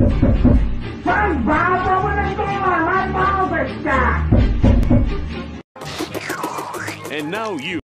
SpongeBob, open the door! My balls are stuck! And now you.